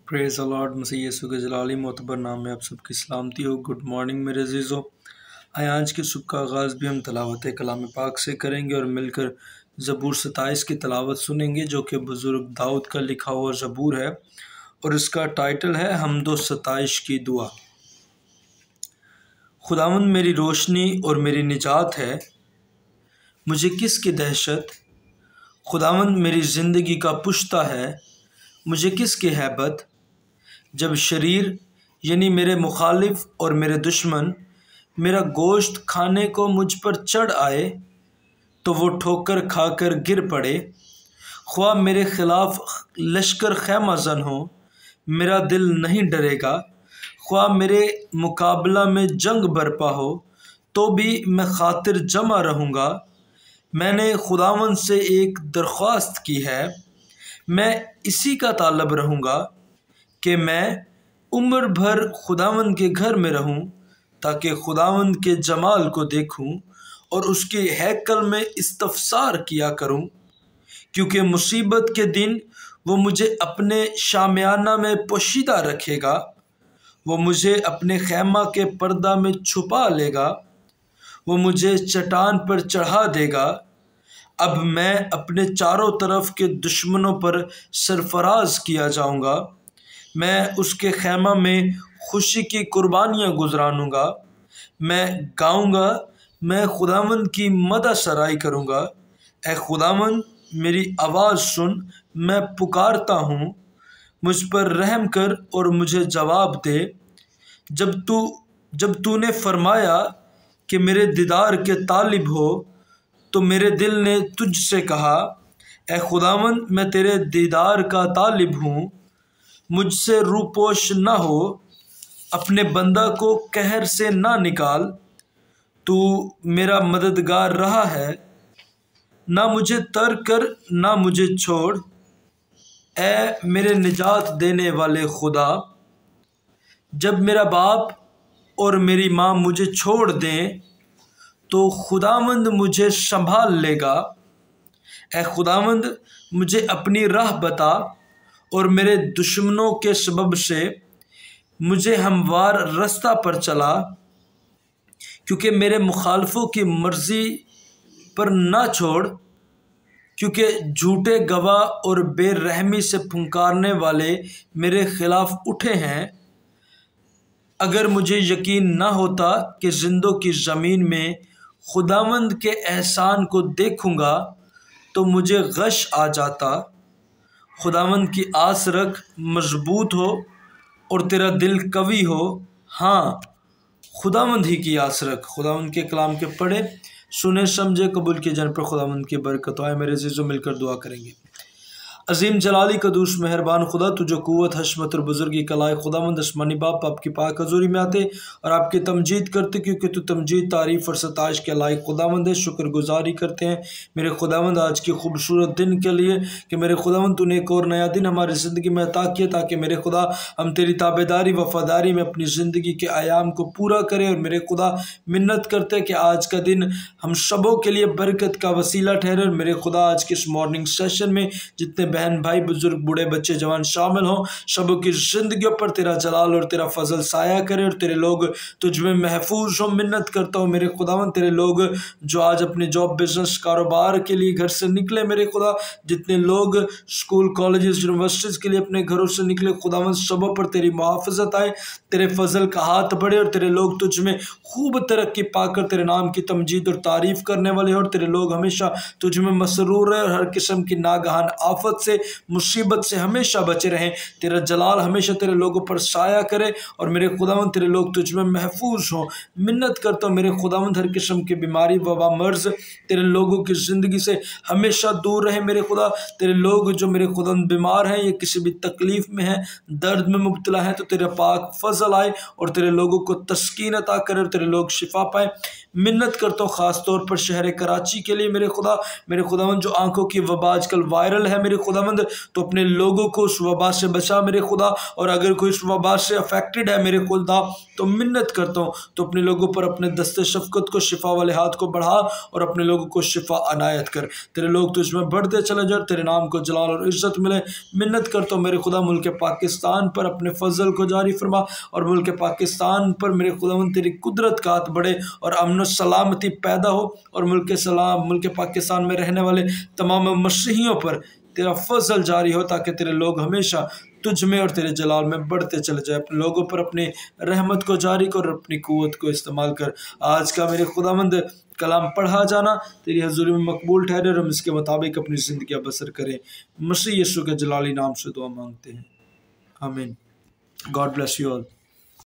Praise the Lord मसीह यीशु के जलाली मोतबर नाम में आप सबकी सलामती हो। गुड मॉर्निंग मेरे अज़ीज़ों। आज के सुबह का आगाज़ भी हम तलावत कलाम पाक से करेंगे और मिलकर ज़बूर 27 की तलावत सुनेंगे, जो कि बुज़ुर्ग दाऊद का लिखा हुआ ज़बूर है और इसका टाइटल है हमदो सताइश की दुआ। खुदावंद मेरी रोशनी और मेरी निजात है, मुझे किसकी दहशत। खुदावंद मेरी ज़िंदगी का पुश्ता है, मुझे किसकी हैबत। जब शरीर यानी मेरे मुखालिफ और मेरे दुश्मन मेरा गोश्त खाने को मुझ पर चढ़ आए, तो वो ठोकर खाकर गिर पड़े। ख्वाह मेरे खिलाफ लश्कर खैमा जन हो, मेरा दिल नहीं डरेगा। ख्वाह मेरे मुकाबला में जंग बरपा हो, तो भी मैं खातिर जमा रहूँगा। मैंने खुदावंद से एक दरख्वास्त की है, मैं इसी का तालब रहूँगा कि मैं उम्र भर खुदावंद के घर में रहूं, ताकि खुदावंद के जमाल को देखूं और उसके हैकल में इस्तफसार किया करूं। क्योंकि मुसीबत के दिन वो मुझे अपने शामियाना में पोशीदा रखेगा, वो मुझे अपने खैमा के पर्दा में छुपा लेगा, वो मुझे चट्टान पर चढ़ा देगा। अब मैं अपने चारों तरफ के दुश्मनों पर सरफराज किया जाऊंगा। मैं उसके खैमा में खुशी की कुर्बानियाँ गुजरानूँगा। मैं गाऊँगा, मैं खुदावंद की मदह सराई करूँगा। ए खुदावंद मेरी आवाज़ सुन, मैं पुकारता हूँ, मुझ पर रहम कर और मुझे जवाब दे। जब तूने फरमाया कि मेरे दीदार के तालिब हो, तो मेरे दिल ने तुझसे कहा, ए खुदावंद मैं तेरे दीदार का तालिब हूँ, मुझसे रूपोश न हो। अपने बंदा को कहर से ना निकाल, तू मेरा मददगार रहा है। ना मुझे तर्क कर, ना मुझे छोड़, ए मेरे निजात देने वाले खुदा। जब मेरा बाप और मेरी माँ मुझे छोड़ दें, तो खुदावंद मुझे संभाल लेगा। ए खुदावंद मुझे अपनी राह बता और मेरे दुश्मनों के सबब से मुझे हमवार रास्ता पर चला। क्योंकि मेरे मुखालफों की मर्ज़ी पर ना छोड़, क्योंकि झूठे गवाह और बेरहमी से फुंकारने वाले मेरे खिलाफ उठे हैं। अगर मुझे यकीन ना होता कि जिंदों की ज़मीन में खुदावंद के एहसान को देखूँगा, तो मुझे गश आ जाता। खुदावंद की आस रख, मजबूत हो और तेरा दिल कवी हो। हाँ, खुदावंद ही की आस रख। खुदावंद के कलाम के पढ़े, सुने, समझे, कबूल किए जाने पर खुदावंद की बरकत आए। मेरे अज़ीज़ों, मिलकर दुआ करेंगे। अजीम जलाली कदूस मेहरबान खुदा, तुझे क़ुव्वत हशमत और बुजुर्गी कलाए खुदावंद आसमानी बाप आपकी पाक हज़ूरी में आते और आपकी तमजीद करते, क्योंकि तू तमजीद, तारीफ़ और सताइश के लायक खुदावंद है। शुक्रगुजारी करते हैं मेरे खुदावंद आज की खूबसूरत दिन के लिए कि मेरे खुदावंद तूने एक और नया दिन हमारी ज़िंदगी में अता किया, ताकि मेरे खुदा हम तेरी ताबेदारी वफ़ादारी में अपनी ज़िंदगी के आयाम को पूरा करें। और मेरे खुदा मिन्नत करते हैं कि आज का दिन हम सबों के लिए बरकत का वसीला ठहरे। और मेरे खुदा आज के इस मॉर्निंग सेशन में जितने बहन भाई बुजुर्ग बूढ़े बच्चे जवान शामिल हों, सबों की ज़िंदगियों पर तेरा जलाल और तेरा फजल साया करे और तेरे लोग तुझ में महफूज हो। मिन्नत करता हूँ मेरे खुदावंद, तेरे लोग जो आज अपने जॉब बिजनेस कारोबार के लिए घर से निकले, मेरे खुदा जितने लोग स्कूल कॉलेजेस यूनिवर्सिटीज़ के लिए अपने घरों से निकले, खुदावंद सबों पर तेरी मुहाफ़ज़त आए, तेरे फजल का हाथ बढ़े और तेरे लोग तुझ में खूब तरक्की पाकर तेरे नाम की तमजीद और तारीफ़ करने वाले हो। और तेरे लोग हमेशा तुझ में मसरूर रहे और हर किस्म की नागहान आफत से, मुसीबत से हमेशा बचे रहें। तेरा जलाल हमेशा तेरे लोगों पर साया करे और मेरे खुदावंद तेरे लोग तुझ में महफूज हों। मिन्नत करता हूँ मेरे खुदावंद हर किस्म की बीमारी वबा मर्ज तेरे लोगों की ज़िंदगी से हमेशा दूर रहे। मेरे खुदा तेरे लोग जो मेरे खुदावंद बीमार हैं या किसी भी तकलीफ़ में हैं, दर्द में मुब्तला हैं, तो तेरे पाक फजल आए और तेरे लोगों को तस्कीन अता करे और तेरे लोग शिफा पाए। मिन्नत करता हूँ ख़ास तौर पर शहर कराची के लिए मेरे खुदावंद, जो आँखों की वबा आजकल वायरल है, मेरे खुदावंद तो अपने लोगों को उस वबा से बचा मेरे खुदा। और अगर कोई इस वबा से अफेक्टेड है मेरे खुदा तो मिन्नत करता हूँ तो अपने लोगों पर अपने दस्ते शफकत को, शिफा वाले हाथ को बढ़ा और अपने लोगों को शिफा अनायत कर। तेरे लोग तो इसमें बढ़ते चले जाए, तेरे नाम को जलाल और इज्जत मिले। मिन्नत करता हूँ मेरे खुदा मुल्क पाकिस्तान पर अपने फजल को जारी फरमा और मुल्क पाकिस्तान पर मेरे खुदावंद तेरी कुदरत का हाथ बढ़े और अमन सलामती पैदा हो और मुल्क पाकिस्तान में रहने वाले तमाम मसीहियों पर तेरा फजल जारी हो ताकि तेरे लोग हमेशा तुझ में और तेरे जलाल में बढ़ते चले जाए। अपने लोगों पर अपनी रहमत को जारी कर और अपनी कुव्वत को इस्तेमाल कर। आज का मेरे खुदावंद कलाम पढ़ा जाना तेरी हजूरी में मकबूल ठहरे और हम इसके मुताबिक अपनी ज़िंदगी बसर करें। मसीह यीशु के जलाली नाम से दुआ मांगते हैं, आमीन। God bless you all.